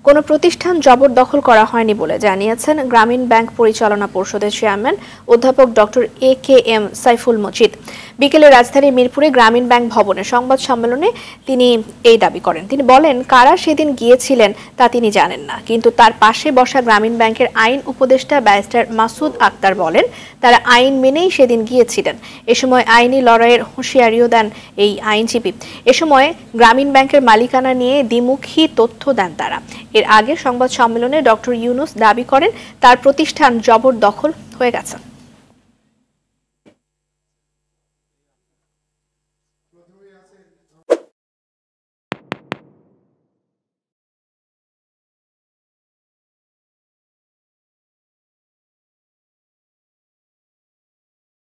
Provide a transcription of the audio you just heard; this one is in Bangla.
কোনো প্রতিষ্ঠান জবরদখল করা হয়নি বলে জানিয়েছেন গ্রামীণ ব্যাংক পরিচালনা পর্ষদের চেয়ারম্যান অধ্যাপক ডক্টর এ.কে.এম. সাইফুল মজিদ। বিকেলে রাজধানীর মিরপুরে গ্রামীণ ব্যাংক ভবনে সংবাদ সম্মেলনে তিনি এই দাবি করেন। তিনি বলেন, কারা সেদিন গিয়েছিলেন তা তিনি জানেন না, কিন্তু তার পাশে বসা গ্রামীণ ব্যাংকের আইন উপদেষ্টা ব্যারিস্টার মাসুদ আক্তার বলেন তারা আইন মেনেই সেদিন গিয়েছিলেন। এ সময় আইনি লড়াইয়ের হুঁশিয়ারিও দেন এই আইনজীবী। এ সময় গ্রামীণ ব্যাংকের মালিকানা নিয়ে দ্বিমুখী তথ্য দেন তারা। এর আগে সংবাদ সম্মেলনে ডক্টর ইউনুস দাবি করেন তার প্রতিষ্ঠান জবরদখল হয়ে গেছে।